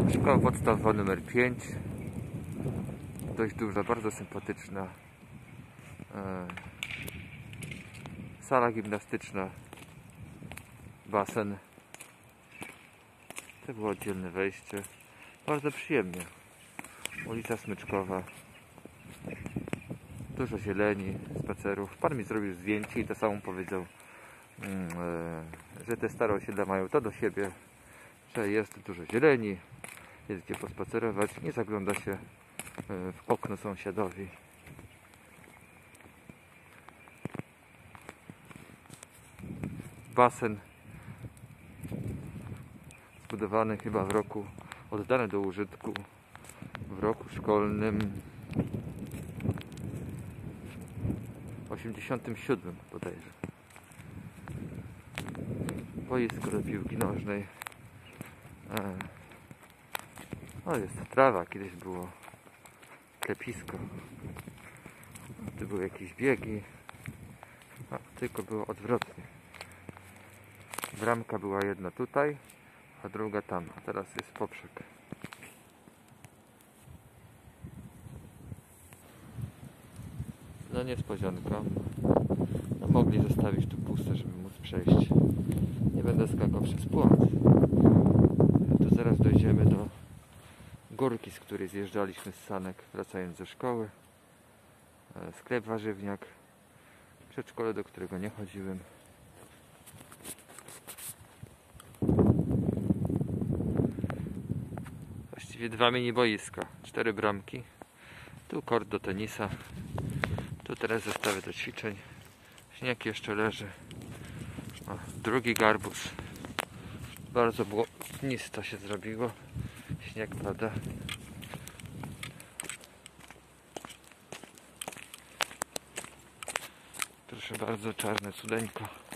Szkoła podstawowa numer 5. Dość duża, bardzo sympatyczna. Sala gimnastyczna. Basen. To było oddzielne wejście. Bardzo przyjemnie. Ulica Smyczkowa. Dużo zieleni, spacerów. Pan mi zrobił zdjęcie i to samo powiedział, że te stare osiedla mają to do siebie, że jest dużo zieleni, jest gdzie pospacerować, nie zagląda się w okno sąsiadowi. Basen zbudowany chyba oddany do użytku w roku szkolnym 87 bodajże. Boisko do piłki nożnej. No jest trawa, kiedyś było klepisko. Tu były jakieś biegi. Tylko było odwrotnie. Bramka była jedna tutaj, a druga tam. A teraz jest poprzek. No niespodzianka. No, mogli zostawić tu puste, żeby móc przejść. Nie będę skakał przez płot. Tu zaraz dojdziemy do górki, z której zjeżdżaliśmy z sanek, wracając ze szkoły. Sklep warzywniak. Przedszkole, do którego nie chodziłem. Właściwie 2 mini boiska, 4 bramki. Tu kort do tenisa. Tu teraz zestawy do ćwiczeń. Śnieg jeszcze leży. Drugi garbus. Bardzo błotnisto się zrobiło. Śnieg pada. Proszę bardzo, czarne cudeńko.